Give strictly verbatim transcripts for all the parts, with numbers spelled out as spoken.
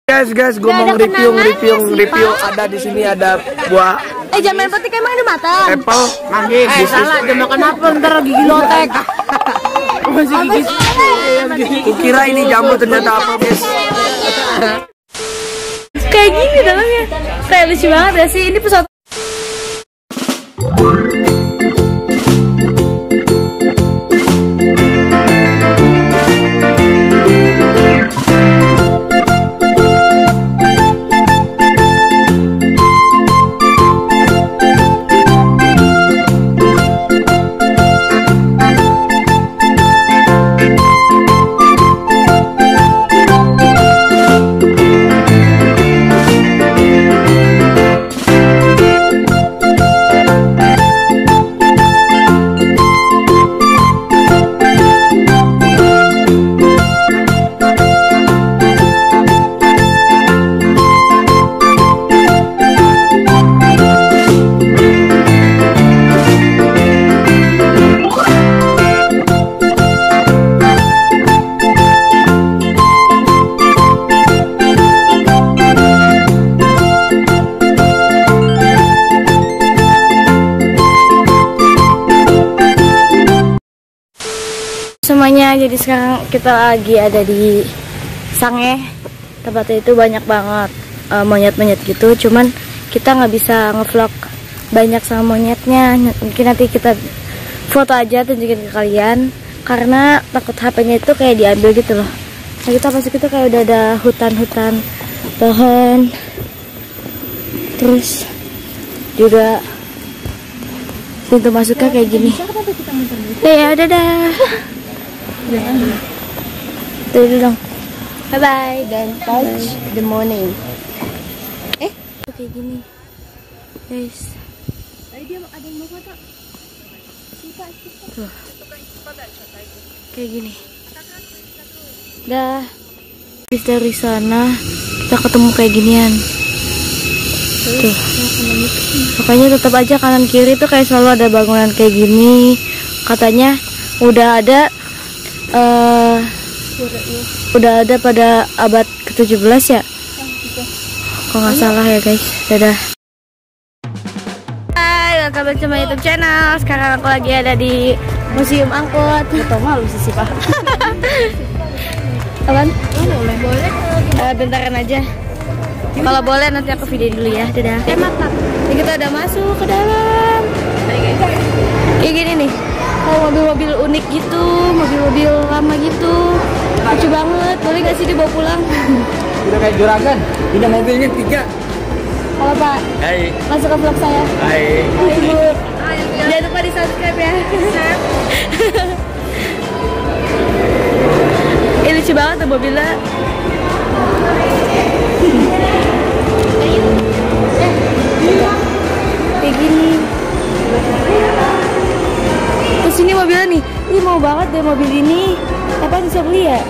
Guys, guys, gue mau review, review, review. Ada di sini ada buah. Eh, jangan main petik, emang ada matang. Apple, manggis. Eh, salah, jangan makan apel, ntar gigi lotek. Masih gigi. Kukira ini jambu, ternyata apa, guys? Kayak gini dalamnya. Kayak lucu banget ya sih, ini pesawat. Semuanya, jadi sekarang kita lagi ada di Sange. Tempatnya itu banyak banget monyet-monyet uh, gitu. Cuman kita nggak bisa ngevlog banyak sama monyetnya. Mungkin nanti kita foto aja, tunjukin ke kalian. Karena takut H P-nya itu kayak diambil gitu loh. Nah, kita masuk itu kayak udah ada hutan-hutan pohon. Terus juga pintu masuknya kayak gini. Ya, dadah. Tuh dong. Bye bye dan touch the morning. Eh, kayak gini, guys. Tadi dia ada yang mau foto. Tuh. Kayak gini. Dah. Habis dari sana kita ketemu kayak ginian. Tuh. Pokoknya tetap aja kanan kiri tuh kayak selalu ada bangunan kayak gini. Katanya udah ada Uh, udah ada pada abad ke tujuh belas ya, kalau nggak salah ya guys. Dadah. Hai, welcome back to my YouTube channel. Sekarang aku lagi ada di museum angkut. Atau malu sih pak. Apaan? Boleh, boleh. Uh, bentaran aja. Kalau boleh nanti aku video dulu ya. Dadah. Ini kita udah masuk ke dalam. Kayak gini nih. Oh, mobil-mobil unik gitu, mobil-mobil lama gitu, lucu banget. Boleh gak sih dibawa pulang? Udah kayak juragan, udah mobilnya tiga. Halo Pak. Hai. Masuk ke vlog saya. Hai. Hai Ibu. Jangan lupa di subscribe ya. Ini lucu banget tuh mobilnya. Kayak gini. Terus ini mobilnya nih, ih mau banget deh mobil ini. Apa bisa beli ya?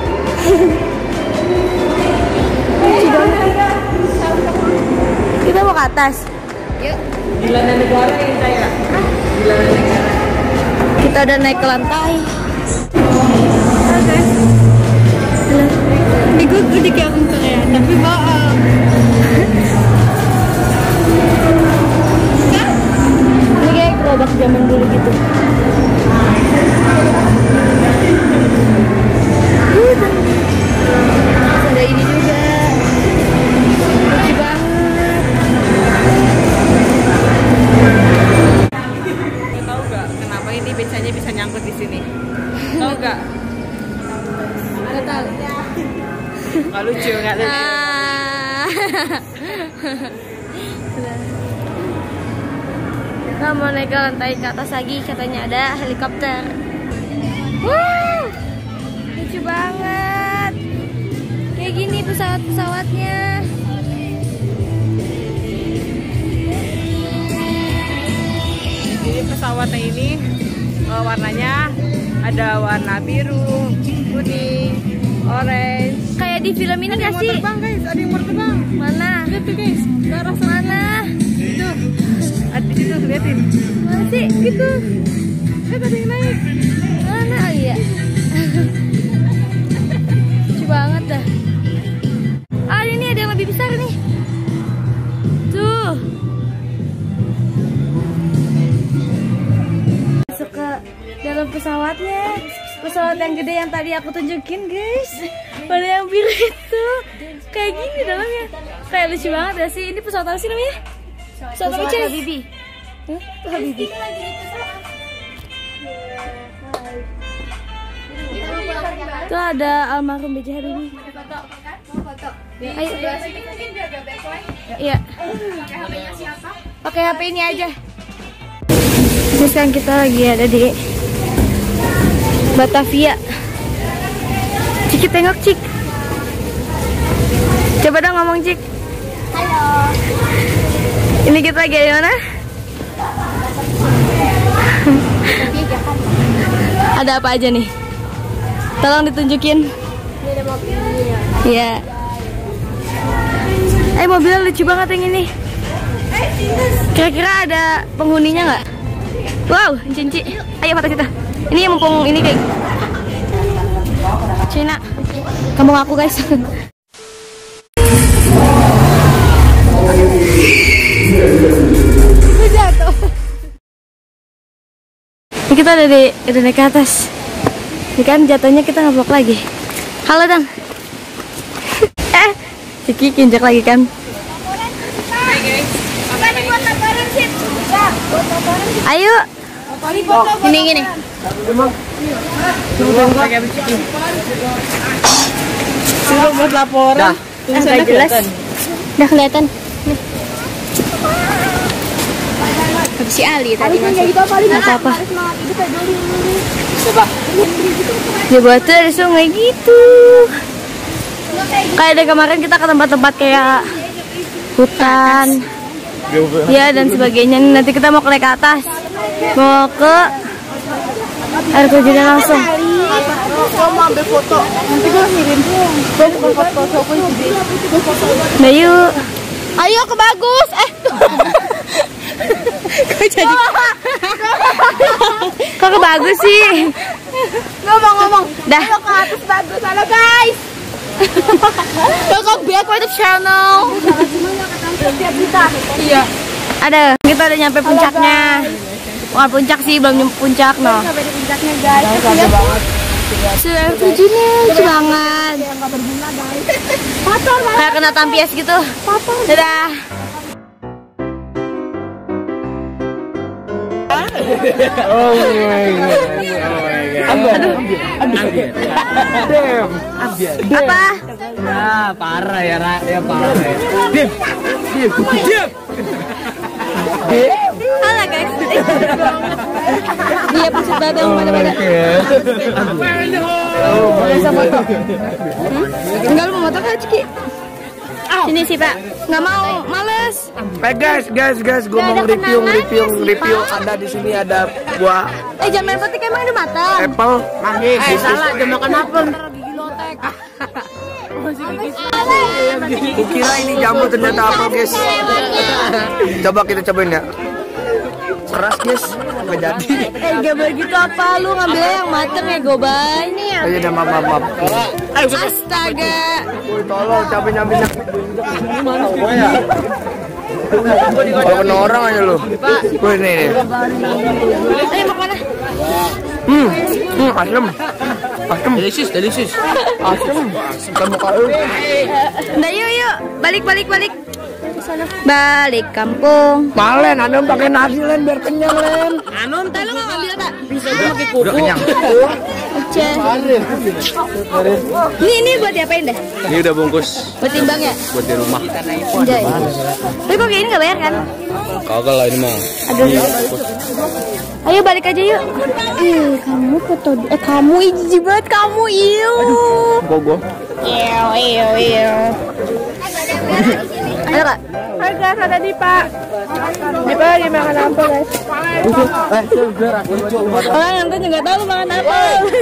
Kita mau ke atas. Yuk. Jalanan negara yang saya. Jalanan negara. Kita udah naik ke lantai. Oke. Ini gue udah kayak orang Korea, tapi bohong. Ini kayak gerobak zaman dulu gitu. Ada ini juga, lucu banget. Tahu gak kenapa ini becanya bisa nyangkut di sini? Tahu gak? Nggak tahu. Nggak lucu, nggak lucu. Ah. Kita mau naik ke lantai ke atas lagi, katanya ada helikopter. Wuh, lucu banget. Kayak gini pesawat-pesawatnya. Jadi pesawatnya ini uh, warnanya ada warna biru, kuning, orange. Kayak di film ini nggak sih? Terbang guys, ada yang mau terbang. Mana? Lihat tuh guys, ke arah sana. Mana? Itu, ada di situ, liatin. Mana sih? Gitu. Lihat ada yang naik. Mana? Oh iya. Lucu banget dah. Ah, pesawatnya. Pesawat yang gede yang tadi aku tunjukin guys. Pada yang biru itu kayak gini dalamnya. Kayak lucu banget ya sih. Ini pesawat apa sih namanya? Pesawat apa sih? Habibi. Huh? Habibi. Tuh ada almarhum B J Habibie. Ayo. Iya. Pakai H P ini aja. Terus sekarang kita lagi ada di Batavia. Cik, tengok Cik. Coba dong ngomong Cik. Halo. Ini kita lagi di mana? Ada apa aja nih? Tolong ditunjukin. Ini ada mobilnya. Iya. Eh mobilnya lucu banget yang ini. Kira-kira ada penghuninya nggak? Wow, cinci. Ayo foto kita. Ini mumpung ini kayak Cina. Kamu ngaku guys. Jatuh. Ini kita ada di udah naik ke atas. Ini kan jatuhnya kita ngeblok lagi. Halo Dang. Eh, Ciki kinjak lagi kan? Ayo. Ini gini. Suruh buat laporan. Nggak jelas. Udah kelihatan. Nih. Habis si Ali tadi masuk. Nggak apa-apa. Coba. Dia buat dari sungai gitu. Kayak dari kemarin kita ke tempat-tempat kayak hutan. Ya dan sebagainya. Nanti kita mau naik ke atas. Mau ke air terjunnya langsung. Kamu mau ambil foto. Nanti gue ngirim. Gue mau foto aku di. Nah yuk. Ayo ke bagus. Eh. Kok jadi? Kok ke bagus sih? Ngomong-ngomong. Dah. Ayo ke atas bagus. Halo guys. Welcome back to the channel. Iya. Ada. Kita udah nyampe puncaknya. Bukan puncak sih, belum nyampe puncak no. Sampai di puncaknya guys. Santai banget. Sudah terjunnya lucu banget. Kotor banget. Kayak kena tampias gitu. Dadah. Oh my god. Aduh. Aduh. Apa? Ah, parah ya, Ra. Ya parah ya. Diam. Diam. Diam. Halo guys. Dia pusat badang pada-pada. Bisa foto. Enggak lu mau foto kan Ciki? Sini sih Pak. Nggak mau, males. Eh guys, guys, guys, gue mau review, review, review. Ada di sini ada buah Eh jangan main petik emang udah matang. apple. Eh salah, jangan makan apel. Kukira ini jambu ternyata apel guys. Coba kita cobain ya. Keras guys, nggak jadi. Eh gak boleh gitu apa lu ngambilnya yang mateng ya gobay. Ini ya. Ayo dah maaf maaf maaf. Astaga. Woi tolong cabai nyambinya. Kalau kena orang aja lu. Woi nih. Ayo mau kemana? Hmm, hmm asem. Asem. Delicious, delicious. Asem. Kamu kalau. Nah yuk yuk, balik balik balik. Balik kampung. Malen, anda pakai nasi len biar kenyang len. Anun, tadi lu nggak ngambil tak? Bisa gue pakai kuku. Udah kenyang. Oke. Ini ini buat diapain dah? Ini udah bungkus Buat timbang ya? buat di rumah. Anjay. Tapi kok kayak ini nggak bayar kan? Kagak lah ini mah. Aduh. Ayo balik aja yuk. Eh kamu foto. Eh kamu jijik banget kamu iu. Gogo. Iyo iyo iyo. Ada kak? Hai guys, ada di Pak. Di Pak lagi makan apa guys? Orang nonton juga tahu lu makan apa.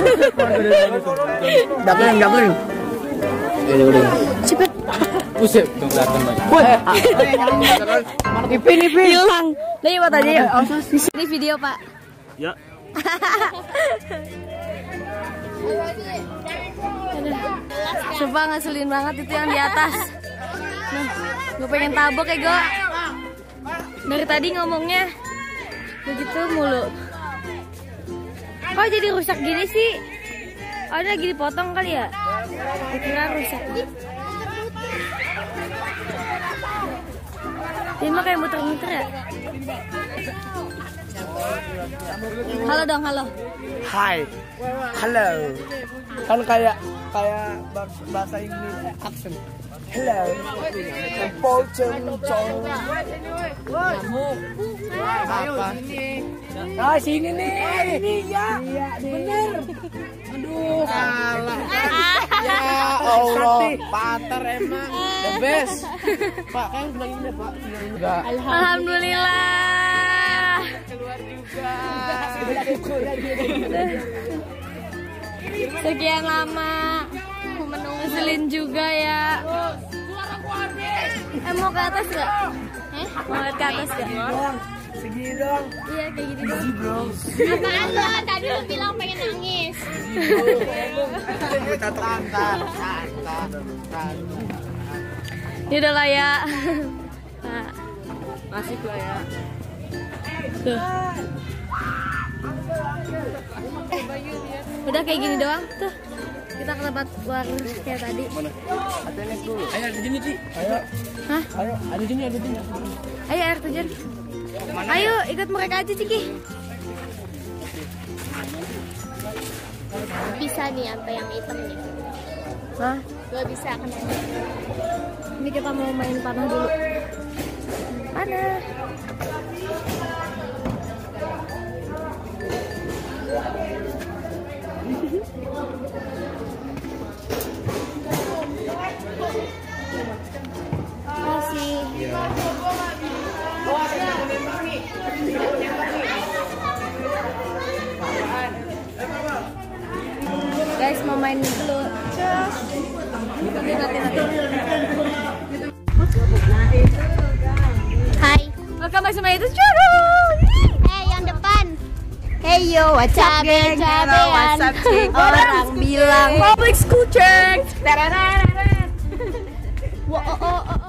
Dapetin, dapetin. Cepet. Buset, tuh kelihatan banyak. Ipin ipin. Hilang. Nih buat aja yuk. Ini video pak. Ya. Sumpah ngeselin banget itu yang di atas. Nah, gue pengen tabok ya gue. Dari tadi ngomongnya begitu mulu. Kok jadi rusak gini sih? Oh, ini lagi dipotong kali ya? Kira rusak. Ini mah kayak muter-muter ya? Halo dong, halo. Hai. Halo. Kan kayak kayak bahasa Inggris accent. Hello. Pocong cong. Apa? Ah, sini nih. Ini ya. Bener. Aduh, salah. Ya Allah, Pater emang the best. Pak, kan bilang ini, Pak. Enggak. Alhamdulillah. Keluar juga. Sekian lama aku menunggu Selin juga ya. Eh, mau ke atas gak? Eh? Mau lihat ke atas gak? Segini dong. Iya, kayak gini dong. Apaan lo? Tadi lo bilang pengen nangis. Kita tantan, tantan, tantan. Ya udah lah ya. Nah, Masih lah ya. tuh. Udah kayak gini doang tuh. Kita ke tempat warung kayak tadi. Ada les dulu. Ayo ada sini sih. Ayo. Hah? Ayo, ada sini, ada sini. Ayo air terjun. Ayo ikut mereka aja Ciki. Bisa nih sampai yang hitam nih. Hah? Gak bisa kan? Ini kita mau main panah dulu. Panah. Masih. Guys mau main dulu. Nanti nanti nanti. Hai. Welcome back to my YouTube channel. Eh yang depan. Hey yo, what's up geng? What's up, Cik? Orang bilang. Public school check. Wo, oh, oh, oh.